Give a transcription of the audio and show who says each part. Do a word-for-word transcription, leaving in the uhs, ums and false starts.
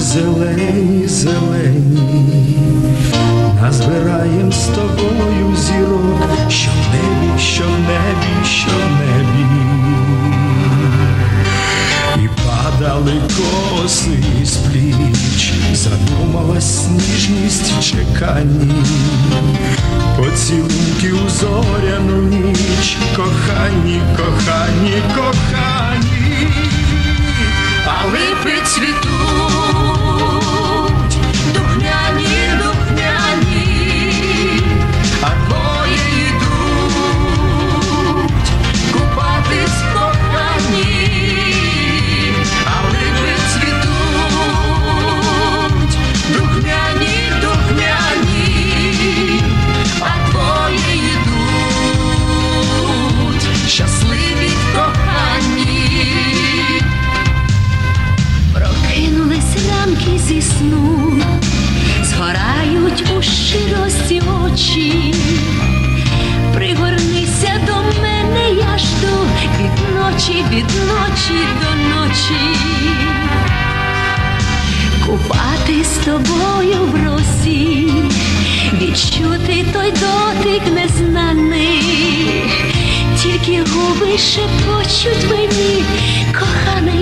Speaker 1: зелені, зелені, назбираєм з тобою зірок, що в небі, що в небі, що в небі. І падали коси з пліч, задумалась ніжність в чеканні, поцілунки у зоряну ніч, кохані, кохані, кохані. А липи цвітуть, духмяні, духмяні, а двоє йдуть купатись кохані. А липи цвітуть, духмяні, духмяні, а двоє йдуть щасливі кохані. Прокинулись ранки зі сну, згорають у щирості очі. Пригорнися до мене, я жду від ночі, від ночі до ночі. Купати з тобою в росі, відчути той дотик незнаний. Тільки губи шепочуть мені, коханий,